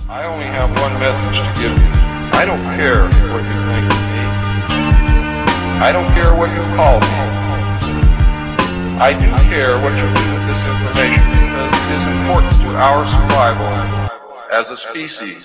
I only have one message to give you. I don't care what you think of me. I don't care what you call me. I do care what you do with this information because it is important to our survival as a species.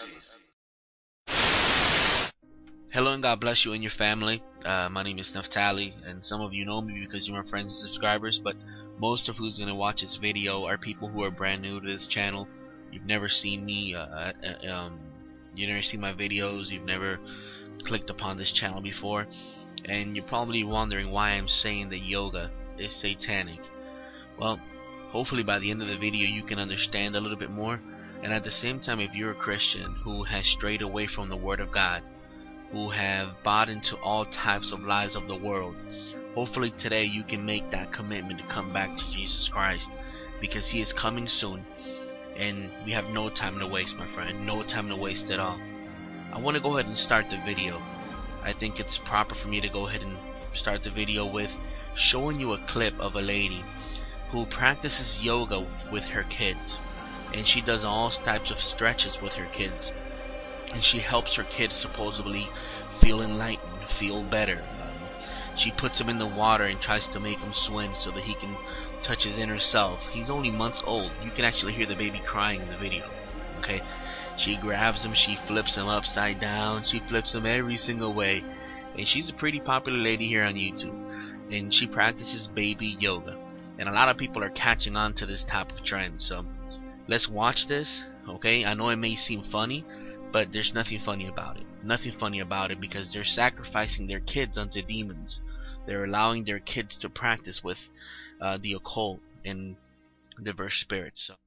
Hello and God bless you and your family. My name is Naftali, and some of you know me because you're my friends and subscribers, but most of who's going to watch this video are people who are brand new to this channel. You've never seen me, you've never seen my videos, you've never clicked upon this channel before, and you're probably wondering why I'm saying that yoga is satanic. Well, hopefully by the end of the video you can understand a little bit more, and at the same time, if you're a Christian who has strayed away from the Word of God, who have bought into all types of lies of the world, hopefully today you can make that commitment to come back to Jesus Christ, because He is coming soon, and we have no time to waste, my friend. No time to waste at all. I want to go ahead and start the video. I think it's proper for me to go ahead and start the video with showing you a clip of a lady who practices yoga with her kids, and she does all types of stretches with her kids, and she helps her kids supposedly feel enlightened, feel better. She puts him in the water and tries to make him swim so that he can touch his inner self. He's only months old. You can actually hear the baby crying in the video. Okay? She grabs him, she flips him upside down, she flips him every single way. And she's a pretty popular lady here on YouTube. And she practices baby yoga. And a lot of people are catching on to this type of trend. So let's watch this. Okay? I know it may seem funny, but there's nothing funny about it. Nothing funny about it, because they're sacrificing their kids unto demons. They're allowing their kids to practice with the occult and diverse spirits. So.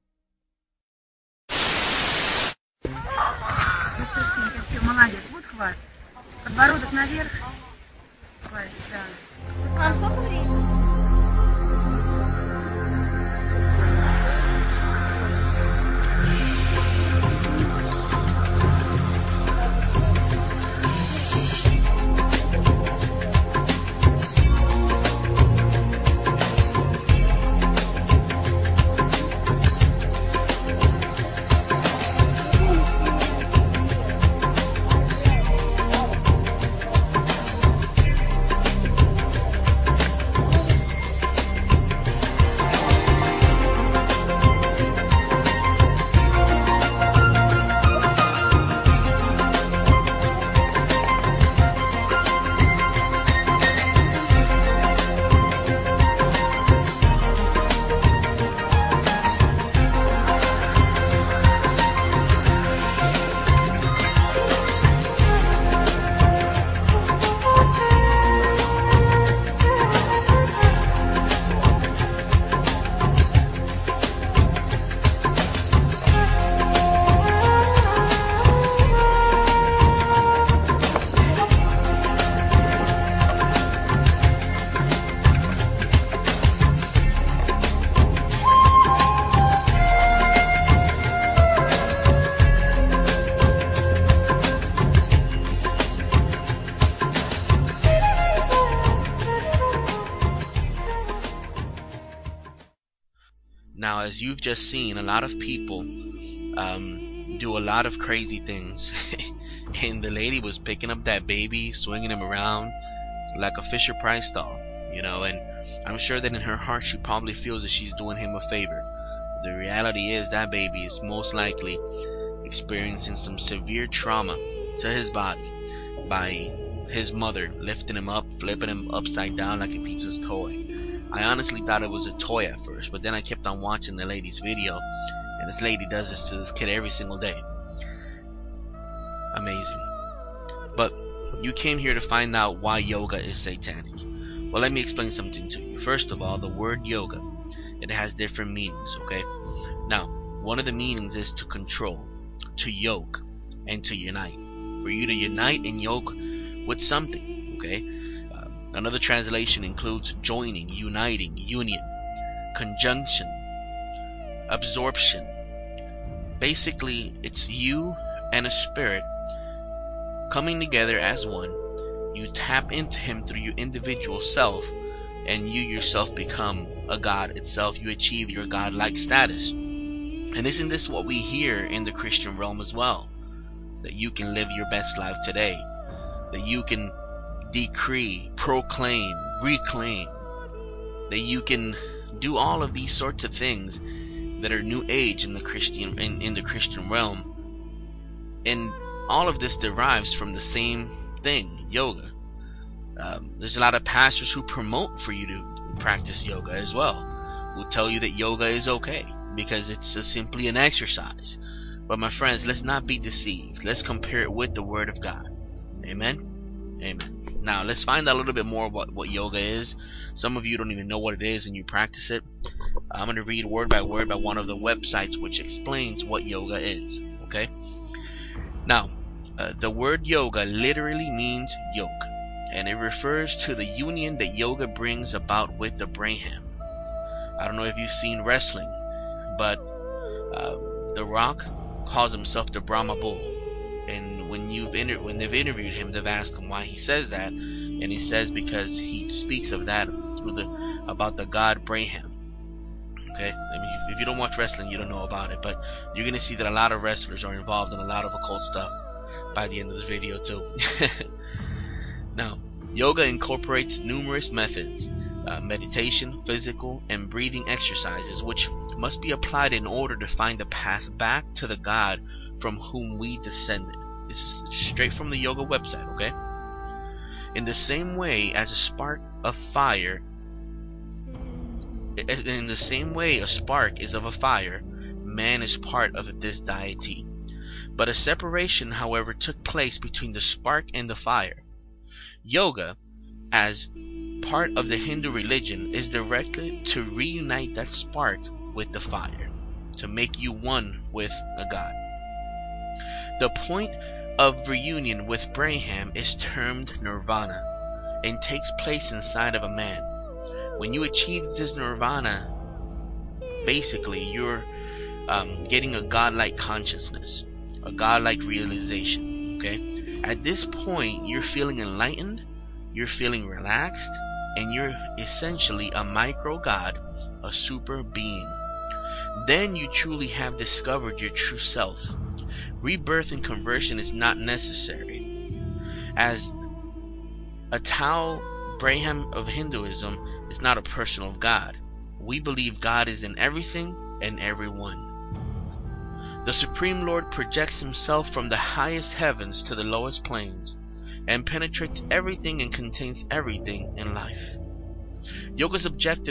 Молодец, вот хват. Подбородок наверх. Хватит, да. Вам сколько времени? Now, as you've just seen, a lot of people do a lot of crazy things. And the lady was picking up that baby, swinging him around like a Fisher-Price doll, you know, and I'm sure that in her heart she probably feels that she's doing him a favor. The reality is that baby is most likely experiencing some severe trauma to his body by his mother lifting him up, flipping him upside down like a piece of toy. I honestly thought it was a toy at first, but then I kept on watching the lady's video, and this lady does this to this kid every single day. Amazing. But you came here to find out why yoga is satanic. Well, let me explain something to you. First of all, the word yoga, it has different meanings, okay? Now, one of the meanings is to control, to yoke, and to unite. For you to unite and yoke with something, okay? Another translation includes joining, uniting, union, conjunction, absorption. Basically, it's you and a spirit coming together as one. You tap into Him through your individual self, and you yourself become a God itself. You achieve your God-like status. And isn't this what we hear in the Christian realm as well? That you can live your best life today. That you can decree, proclaim, reclaim. That you can do all of these sorts of things that are new age in the Christian realm. And all of this derives from the same thing, yoga. There's a lot of pastors who promote for you to practice yoga as well, who tell you that yoga is okay because it's simply an exercise. But my friends, let's not be deceived. Let's compare it with the Word of God. Amen? Amen. Now, let's find out a little bit more about what yoga is. Some of you don't even know what it is and you practice it. I'm going to read word by word by one of the websites which explains what yoga is. Okay? Now, the word yoga literally means yoke, and it refers to the union that yoga brings about with the Brahman. I don't know if you've seen wrestling, but The Rock calls himself the Brahma Bull. And when they've interviewed him, they've asked him why he says that, and he says because he speaks of that about the god Brahman. Okay, I mean, if you don't watch wrestling, you don't know about it, but you're gonna see that a lot of wrestlers are involved in a lot of occult stuff by the end of this video too. Now, yoga incorporates numerous methods, meditation, physical, and breathing exercises, which must be applied in order to find the path back to the God from whom we descended. It's straight from the yoga website, okay? In the same way as a spark of fire, in the same way a spark is of a fire, man is part of this deity. But a separation, however, took place between the spark and the fire. Yoga, as part of the Hindu religion, is directed to reunite that spark with the fire, to make you one with a god. The point of reunion with Brahman is termed nirvana and takes place inside of a man. When you achieve this nirvana, basically you're getting a godlike consciousness, a godlike realization. Okay, at this point you're feeling enlightened, you're feeling relaxed, and you're essentially a micro god, a super being. Then you truly have discovered your true self. Rebirth and conversion is not necessary. As a Tao Brahman of Hinduism is not a personal God. We believe God is in everything and everyone. The Supreme Lord projects himself from the highest heavens to the lowest plains, and penetrates everything and contains everything in life. Yoga's objective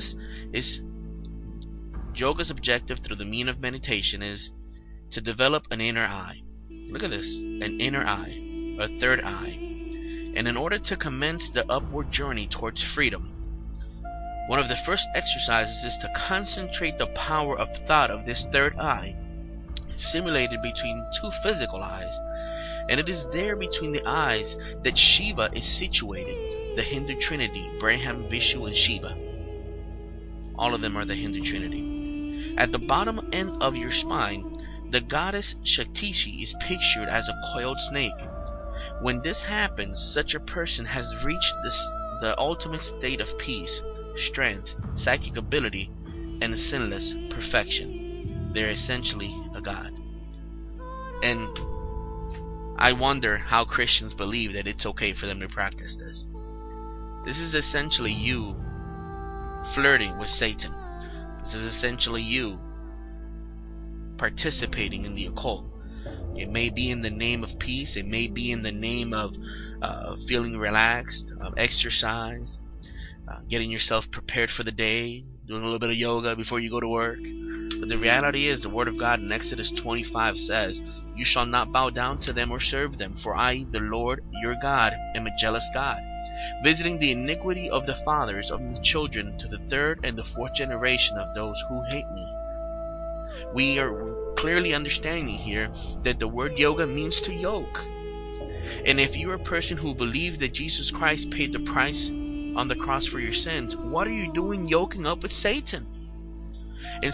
through the means of meditation is to develop an inner eye. Look at this, an inner eye, a third eye. And in order to commence the upward journey towards freedom, one of the first exercises is to concentrate the power of thought of this third eye, simulated between two physical eyes. And it is there between the eyes that Shiva is situated, the Hindu Trinity, Brahma, Vishnu, and Shiva. All of them are the Hindu Trinity. At the bottom end of your spine, the goddess Shaktishi is pictured as a coiled snake. When this happens, such a person has reached the ultimate state of peace, strength, psychic ability, and sinless perfection. They're essentially a god. And I wonder how Christians believe that it's okay for them to practice this. This is essentially you flirting with Satan. This is essentially you participating in the occult. It may be in the name of peace. It may be in the name of feeling relaxed, of exercise, getting yourself prepared for the day, doing a little bit of yoga before you go to work. But the reality is, the Word of God in Exodus 25 says, "You shall not bow down to them or serve them, for I, the Lord your God, am a jealous God, visiting the iniquity of the fathers of the children to the third and the fourth generation of those who hate me." We are clearly understanding here that the word yoga means to yoke. And if you're a person who believes that Jesus Christ paid the price on the cross for your sins, what are you doing yoking up with Satan? In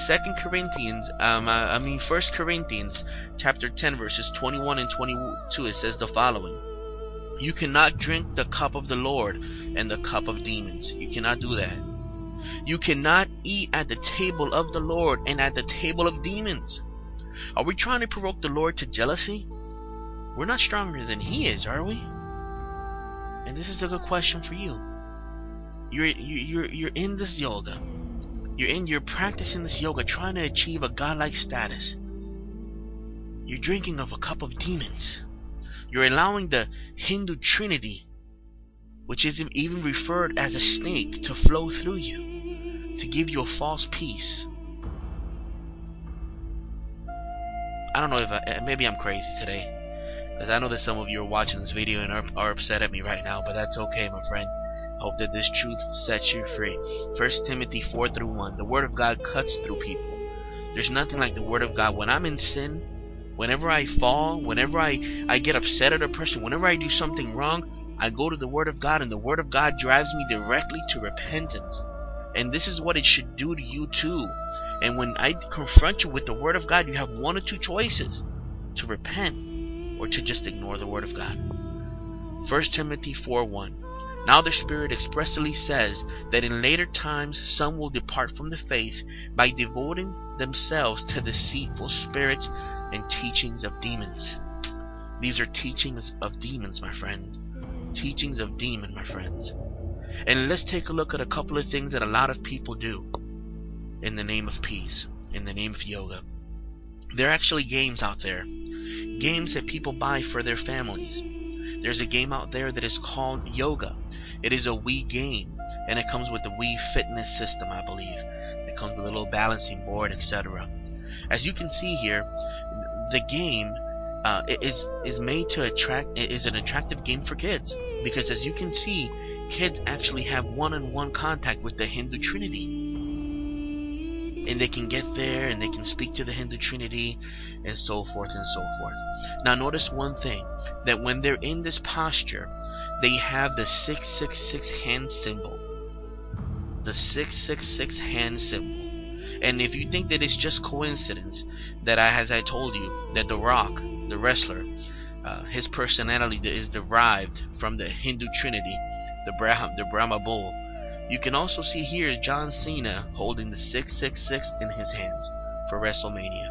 1 Corinthians chapter 10 verses 21 and 22, it says the following: "You cannot drink the cup of the Lord and the cup of demons." You cannot do that. You cannot eat at the table of the Lord and at the table of demons. Are we trying to provoke the Lord to jealousy? We're not stronger than He is, are we? And this is a good question for you. You're in this yoga. You're practicing this yoga, trying to achieve a godlike status. You're drinking of a cup of demons. You're allowing the Hindu Trinity, which is even referred as a snake, to flow through you, to give you a false peace. I don't know if maybe I'm crazy today, because I know that some of you are watching this video and are upset at me right now, but that's okay, my friend. I hope that this truth sets you free. 1 Timothy 4:1. The Word of God cuts through people. There's nothing like the Word of God. When I'm in sin, whenever I fall, whenever I get upset at a person, whenever I do something wrong, I go to the Word of God, and the Word of God drives me directly to repentance. And this is what it should do to you too. And when I confront you with the Word of God, you have one or two choices: to repent or to just ignore the Word of God. 1 Timothy 4:1. Now the Spirit expressly says that in later times some will depart from the faith by devoting themselves to deceitful spirits and teachings of demons. These are teachings of demons, my friend. Teachings of demons, my friends. And let's take a look at a couple of things that a lot of people do in the name of peace, in the name of yoga. There are actually games out there. Games that people buy for their families. There's a game out there that is called Yoga. It is a Wii game, and it comes with the Wii fitness system, I believe. It comes with a little balancing board, etc. As you can see here, the game is made to attract. It is an attractive game for kids, because as you can see, kids actually have one-on-one contact with the Hindu Trinity. And they can get there, and they can speak to the Hindu Trinity, and so forth and so forth. Now notice one thing, that when they're in this posture, they have the 666 hand symbol. The 666 hand symbol. And if you think that it's just coincidence that as I told you, that The Rock, the wrestler, his personality is derived from the Hindu Trinity, the Brahma bull, you can also see here John Cena holding the 666 in his hands for WrestleMania.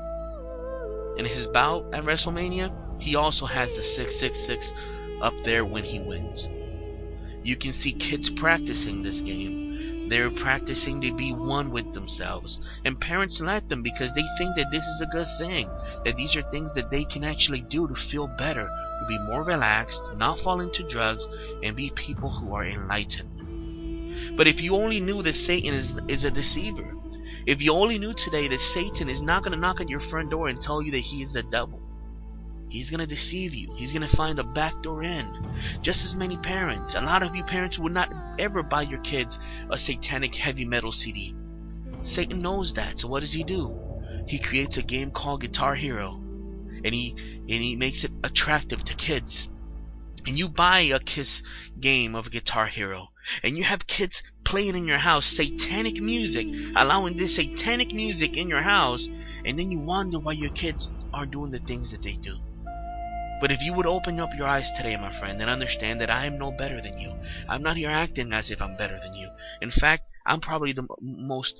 In his bout at WrestleMania, he also has the 666 up there when he wins. You can see kids practicing this game. They're practicing to be one with themselves. And parents let them, because they think that this is a good thing. That these are things that they can actually do to feel better, to be more relaxed, not fall into drugs, and be people who are enlightened. But if you only knew that Satan is a deceiver, if you only knew today that Satan is not going to knock at your front door and tell you that he is the devil, he's going to deceive you. He's going to find a backdoor in. Just as many parents, a lot of you parents would not ever buy your kids a satanic heavy metal CD. Satan knows that, so what does he do? He creates a game called Guitar Hero, and he makes it attractive to kids. And you buy a KISS game of Guitar Hero, and you have kids playing in your house satanic music, allowing this satanic music in your house, and then you wonder why your kids are doing the things that they do. But if you would open up your eyes today, my friend, and understand that I am no better than you. I'm not here acting as if I'm better than you. In fact, I'm probably the most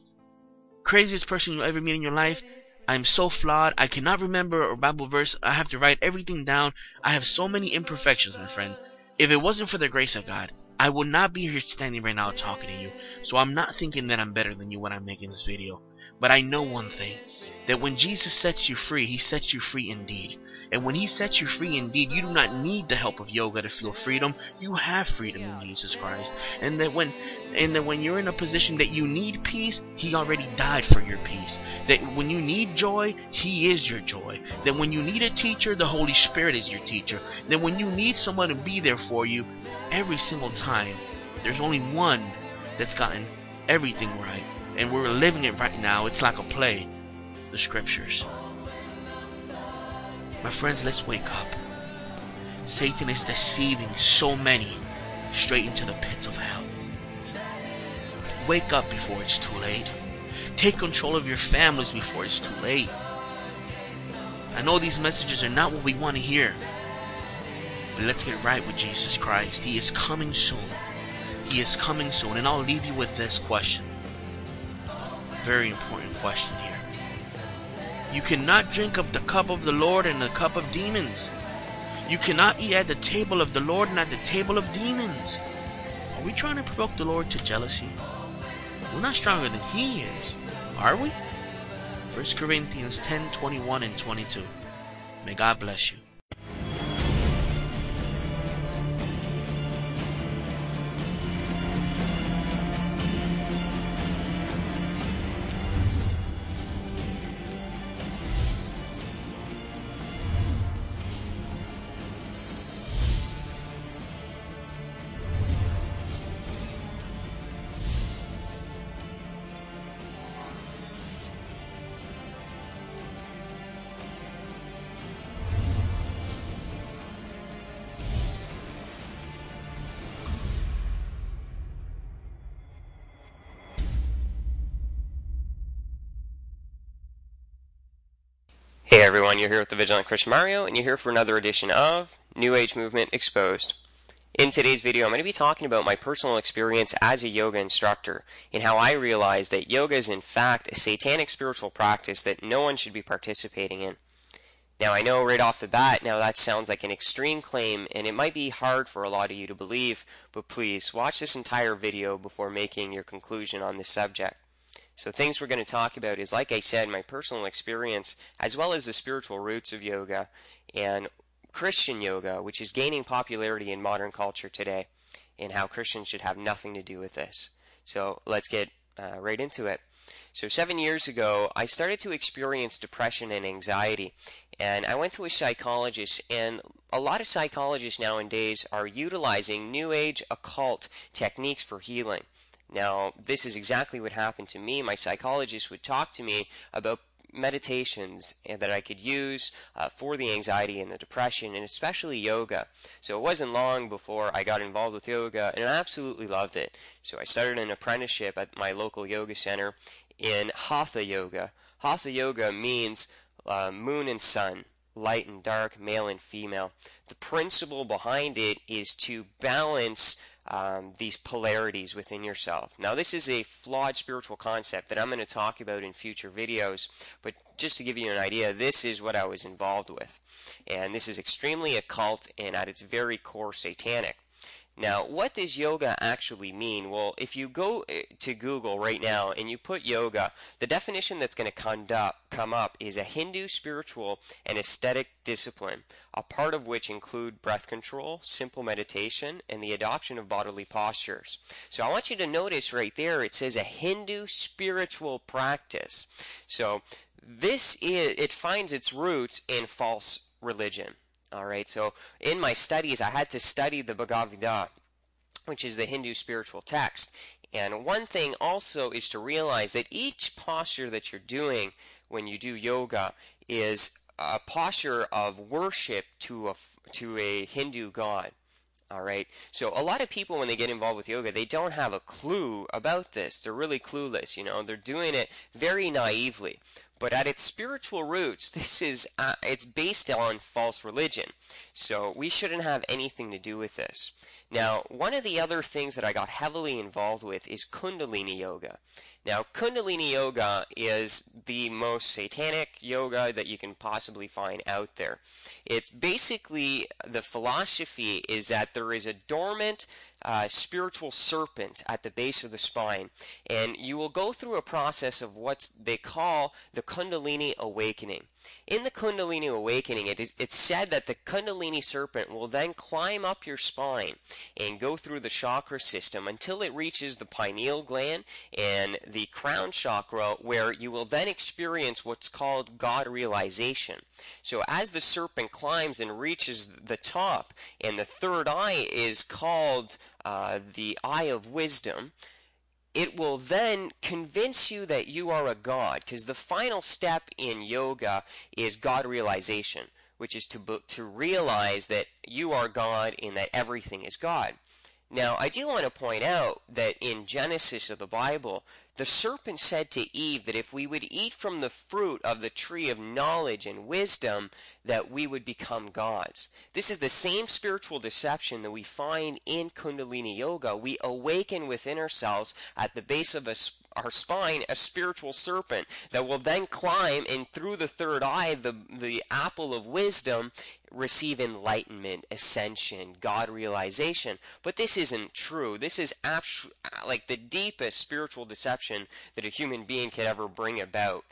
craziest person you'll ever meet in your life. I'm so flawed. I cannot remember a Bible verse. I have to write everything down. I have so many imperfections, my friends. If it wasn't for the grace of God, I would not be here standing right now talking to you. So I'm not thinking that I'm better than you when I'm making this video. But I know one thing, that when Jesus sets you free, He sets you free indeed. And when He sets you free indeed, you do not need the help of yoga to feel freedom. You have freedom in Jesus Christ. And that when you're in a position that you need peace, He already died for your peace. That when you need joy, He is your joy. That when you need a teacher, the Holy Spirit is your teacher. That when you need someone to be there for you, every single time, there's only one that's gotten everything right. And we're living it right now. It's like a play. The Scriptures. My friends, let's wake up. Satan is deceiving so many straight into the pits of hell. Wake up before it's too late. Take control of your families before it's too late. I know these messages are not what we want to hear, but let's get right with Jesus Christ. He is coming soon. He is coming soon. And I'll leave you with this question. Very important question here. You cannot drink of the cup of the Lord and the cup of demons. You cannot eat at the table of the Lord and at the table of demons. Are we trying to provoke the Lord to jealousy? We're not stronger than He is, are we? 1 Corinthians 10:21 and 22. May God bless you. Hey everyone, you're here with the Vigilant Christian Mario, and you're here for another edition of New Age Movement Exposed. In today's video, I'm going to be talking about my personal experience as a yoga instructor, and how I realized that yoga is in fact a satanic spiritual practice that no one should be participating in. Now I know right off the bat, now that sounds like an extreme claim, and it might be hard for a lot of you to believe, but please watch this entire video before making your conclusion on this subject. So things we're going to talk about is, like I said, my personal experience, as well as the spiritual roots of yoga and Christian yoga, which is gaining popularity in modern culture today, and how Christians should have nothing to do with this. So let's get right into it. So 7 years ago, I started to experience depression and anxiety, and I went to a psychologist, and a lot of psychologists nowadays are utilizing New Age occult techniques for healing. Now, this is exactly what happened to me. My psychologist would talk to me about meditations that I could use for the anxiety and the depression, and especially yoga. So it wasn't long before I got involved with yoga, and I absolutely loved it. So I started an apprenticeship at my local yoga center in Hatha Yoga. Hatha Yoga means moon and sun, light and dark, male and female. The principle behind it is to balance these polarities within yourself. Now, this is a flawed spiritual concept that I'm going to talk about in future videos, but just to give you an idea, this is what I was involved with. And this is extremely occult and at its very core satanic. Now, what does yoga actually mean? Well, if you go to Google right now and you put yoga, the definition that's going to come up is a Hindu spiritual and aesthetic discipline, a part of which include breath control, simple meditation, and the adoption of bodily postures. So I want you to notice right there, it says a Hindu spiritual practice. So it finds its roots in false religion. Alright, so in my studies, I had to study the Bhagavad Gita, which is the Hindu spiritual text. And one thing also is to realize that each posture that you're doing when you do yoga is a posture of worship to a Hindu god. Alright, so a lot of people, when they get involved with yoga, they don't have a clue about this. They're really clueless, you know. They're doing it very naively. But at its spiritual roots, it's based on false religion. So we shouldn't have anything to do with this. Now, one of the other things that I got heavily involved with is Kundalini Yoga. Now, Kundalini Yoga is the most satanic yoga that you can possibly find out there. It's basically, the philosophy is that there is a dormant spiritual serpent at the base of the spine, and you will go through a process of what they call the Kundalini awakening. In the Kundalini awakening, it's said that the Kundalini serpent will then climb up your spine and go through the chakra system until it reaches the pineal gland and the crown chakra, where you will then experience what's called God realization. So as the serpent climbs and reaches the top, and the third eye is called the eye of wisdom, it will then convince you that you are a god, because the final step in yoga is God realization, which is to realize that you are God and that everything is God. Now, I do want to point out that in Genesis of the Bible, the serpent said to Eve that if we would eat from the fruit of the tree of knowledge and wisdom, that we would become gods. This is the same spiritual deception that we find in Kundalini Yoga. We awaken within ourselves at the base of our spine a spiritual serpent that will then climb and through the third eye, the apple of wisdom, receive enlightenment, ascension, God realization. But this isn't true. This is like the deepest spiritual deception that a human being could ever bring about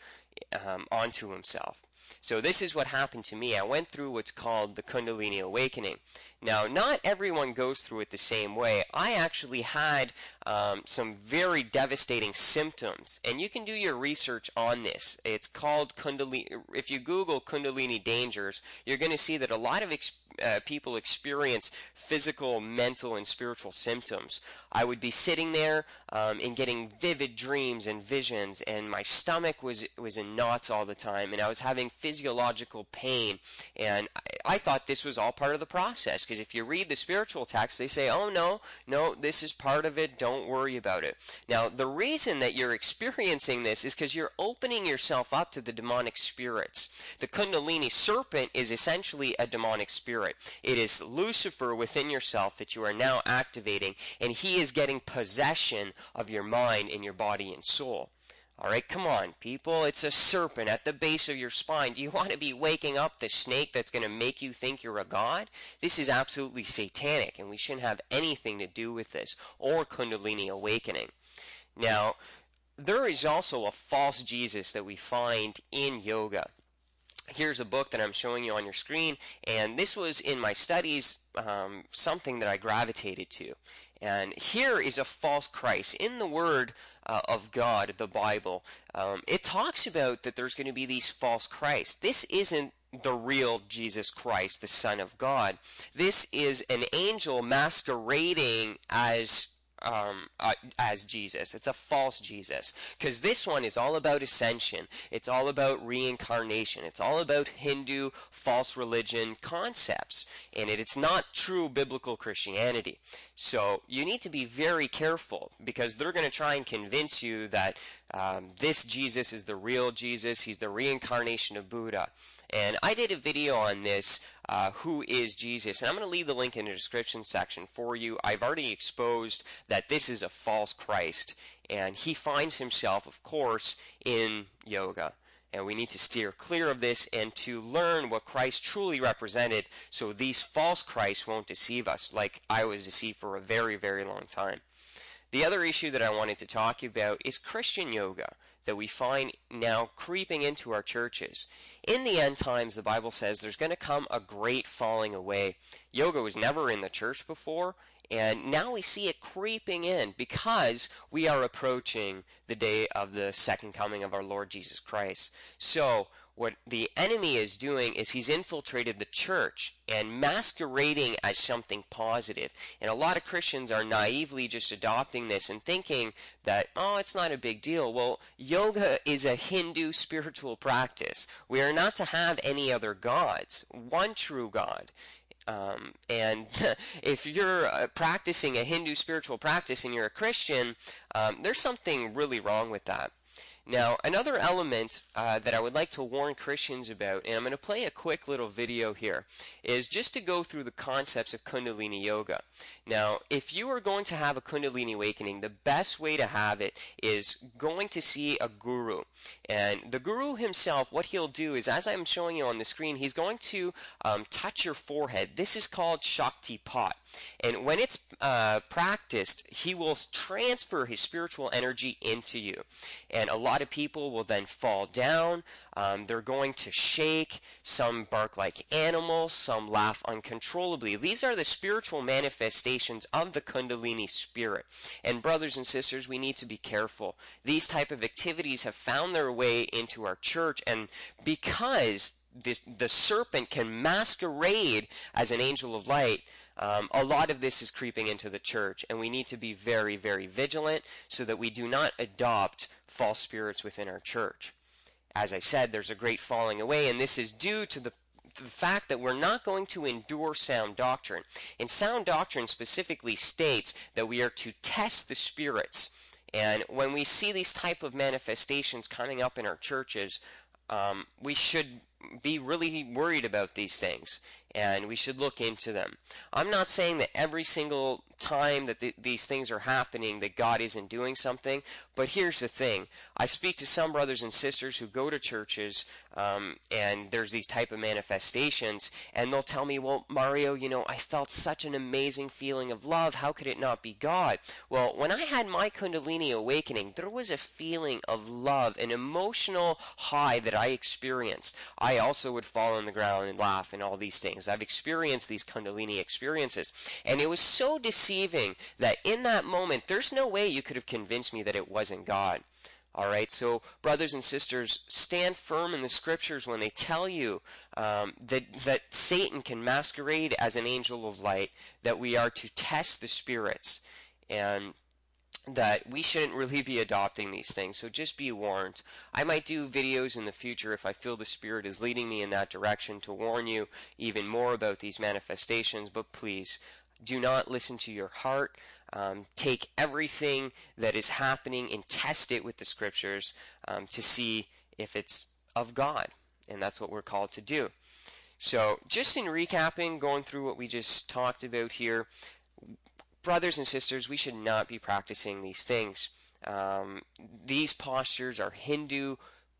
onto himself. So this is what happened to me. I went through what's called the Kundalini Awakening. Now, not everyone goes through it the same way. I actually had some very devastating symptoms, and you can do your research on this. It's called Kundalini. If you Google Kundalini dangers, you're going to see that a lot of people experience physical, mental, and spiritual symptoms. I would be sitting there and getting vivid dreams and visions, and my stomach was in knots all the time, and I was having physiological pain, and I thought this was all part of the process, because if you read the spiritual text, they say, oh no, this is part of it, don't worry about it. Now, the reason that you're experiencing this is because you're opening yourself up to the demonic spirits. The Kundalini serpent is essentially a demonic spirit. It is Lucifer within yourself that you are now activating, and he is getting possession of your mind and your body and soul. Alright, come on, people. It's a serpent at the base of your spine. Do you want to be waking up the snake that's going to make you think you're a god? This is absolutely satanic, and we shouldn't have anything to do with this, or Kundalini awakening. Now, there is also a false Jesus that we find in yoga. Here's a book that I'm showing you on your screen, and this was in my studies something that I gravitated to. And here is a false Christ. In the Word of God, the Bible, it talks about that there's going to be these false Christs. This isn't the real Jesus Christ, the Son of God. This is an angel masquerading as Jesus. It's a false Jesus, because this one is all about ascension. It's all about reincarnation. It's all about Hindu false religion concepts, and it's not true biblical Christianity. So you need to be very careful, because they're going to try and convince you that this Jesus is the real Jesus. He's the reincarnation of Buddha. And I did a video on this, who is Jesus, and I'm going to leave the link in the description section for you. I've already exposed that this is a false Christ, and he finds himself, of course, in yoga. And we need to steer clear of this and to learn what Christ truly represented, so these false Christs won't deceive us, like I was deceived for a very, very long time. The other issue that I wanted to talk about is Christian yoga that we find now creeping into our churches. In the end times, the Bible says there's going to come a great falling away. Yoga was never in the church before, and now we see it creeping in because we are approaching the day of the second coming of our Lord Jesus Christ. So, what the enemy is doing is he's infiltrated the church and masquerading as something positive. And a lot of Christians are naively just adopting this and thinking that, oh, it's not a big deal. Well, yoga is a Hindu spiritual practice. We are not to have any other gods, one true God. And if you're practicing a Hindu spiritual practice and you're a Christian, there's something really wrong with that. Now, another element that I would like to warn Christians about, and I'm going to play a quick little video here, is just to go through the concepts of Kundalini Yoga. Now, if you are going to have a Kundalini awakening, the best way to have it is going to see a guru. And the guru himself, what he'll do is, as I'm showing you on the screen, he's going to touch your forehead. This is called Shaktipat. And when it's practiced, he will transfer his spiritual energy into you. And a lot of people will then fall down. They're going to shake. Some bark like animals. Some laugh uncontrollably. These are the spiritual manifestations of the Kundalini spirit. And brothers and sisters, we need to be careful. These type of activities have found their way into our church, and because the serpent can masquerade as an angel of light, a lot of this is creeping into the church, and we need to be very, very vigilant so that we do not adopt false spirits within our church. As I said, there's a great falling away, and this is due to the the fact that we're not going to endure sound doctrine. And sound doctrine specifically states that we are to test the spirits. And when we see these type of manifestations coming up in our churches, we should be really worried about these things, and we should look into them. I'm not saying that every single time that these things are happening that God isn't doing something, but here's the thing. I speak to some brothers and sisters who go to churches, and there's these type of manifestations, and they'll tell me, well, Mario, I felt such an amazing feeling of love. How could it not be God? Well, when I had my Kundalini awakening, there was a feeling of love, an emotional high that I experienced. I also would fall on the ground and laugh and all these things. I've experienced these Kundalini experiences, and it was so deceiving that in that moment, there's no way you could have convinced me that it wasn't God. Alright, so brothers and sisters, stand firm in the scriptures when they tell you that Satan can masquerade as an angel of light, that we are to test the spirits, and that we shouldn't really be adopting these things. So just be warned. I might do videos in the future if I feel the Spirit is leading me in that direction to warn you even more about these manifestations, but please, do not listen to your heart. Take everything that is happening and test it with the scriptures to see if it's of God. And that's what we're called to do. So just in recapping, going through what we just talked about here, brothers and sisters, we should not be practicing these things. These postures are Hindu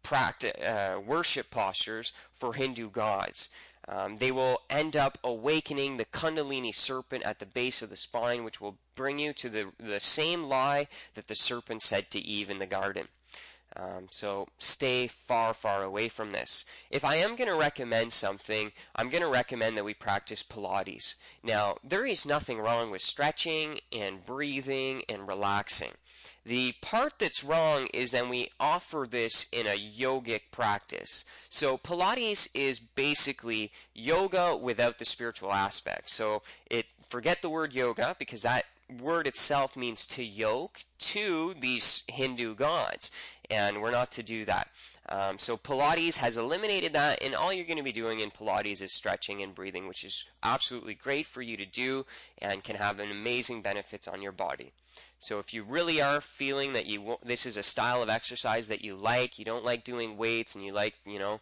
worship postures for Hindu gods. They will end up awakening the Kundalini serpent at the base of the spine, which will bring you to the same lie that the serpent said to Eve in the garden. So stay far, far away from this. If I am going to recommend something, I'm going to recommend that we practice Pilates. Now, there is nothing wrong with stretching and breathing and relaxing. The part that's wrong is that we offer this in a yogic practice. So Pilates is basically yoga without the spiritual aspect. So forget the word yoga, because that word itself means to yoke to these Hindu gods, and we're not to do that. So Pilates has eliminated that, and all you're going to be doing in Pilates is stretching and breathing, which is absolutely great for you to do and can have an amazing benefits on your body. So if you really are feeling that this is a style of exercise that you don't like doing weights, and you like,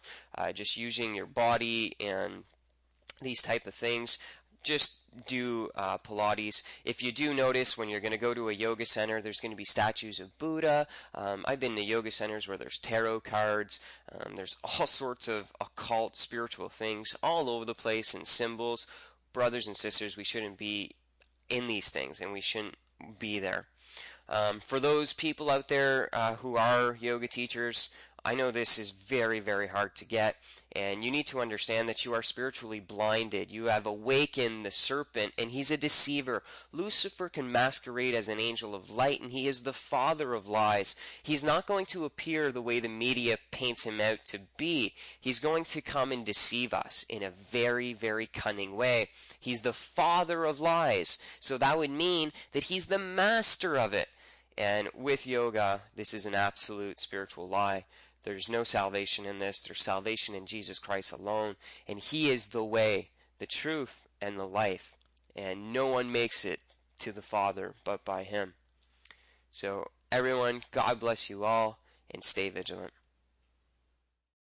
just using your body and these type of things, just do Pilates. If you do notice, when you're going to go to a yoga center, there's going to be statues of Buddha. I've been to yoga centers where there's tarot cards. There's all sorts of occult spiritual things all over the place, and symbols. Brothers and sisters, we shouldn't be in these things, and we shouldn't be there. For those people out there who are yoga teachers, I know this is very, very hard to get, and you need to understand that you are spiritually blinded. You have awakened the serpent, and he's a deceiver. Lucifer can masquerade as an angel of light, and he is the father of lies. He's not going to appear the way the media paints him out to be. He's going to come and deceive us in a very, very cunning way. He's the father of lies, so that would mean that he's the master of it. And with yoga, this is an absolute spiritual lie. There's no salvation in this. There's salvation in Jesus Christ alone. And He is the way, the truth, and the life. And no one makes it to the Father but by Him. So, everyone, God bless you all, and stay vigilant.